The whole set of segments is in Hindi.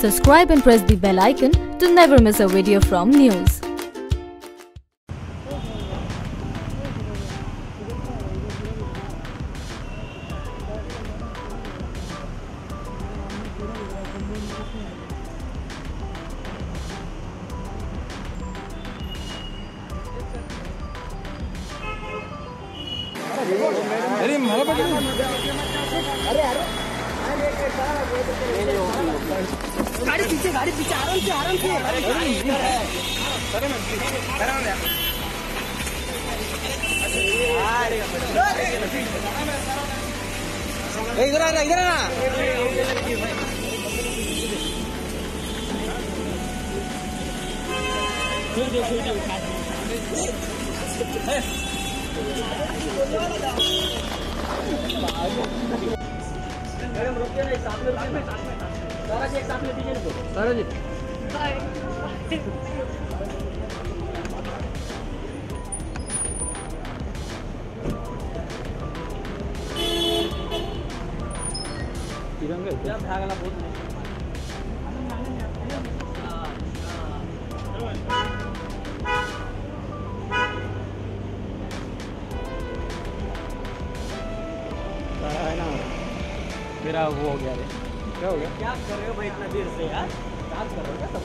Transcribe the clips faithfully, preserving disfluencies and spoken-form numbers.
Subscribe and press the bell icon to never miss a video from NYOOOZ. अरे मला पकड़ अरे अरे गाड़ी पीछे गाड़ी पीछे आराम से आराम से अरे इधर आना इधर आना मैडम रुकिए ना, साथ में रुकिए, सारा जी एक साथ में दीजिए इनको। सारा जी तिरंगे क्या भागला बहुत नहीं है ना। मेरा वो हो गया रे। क्या हो गया? क्या कर रहे हो भाई इतना देर से यार? काम कर रहे हो क्या सब?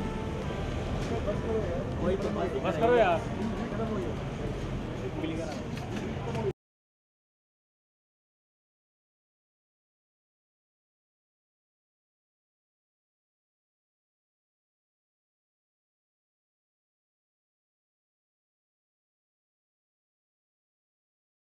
वही तो बस करो यार।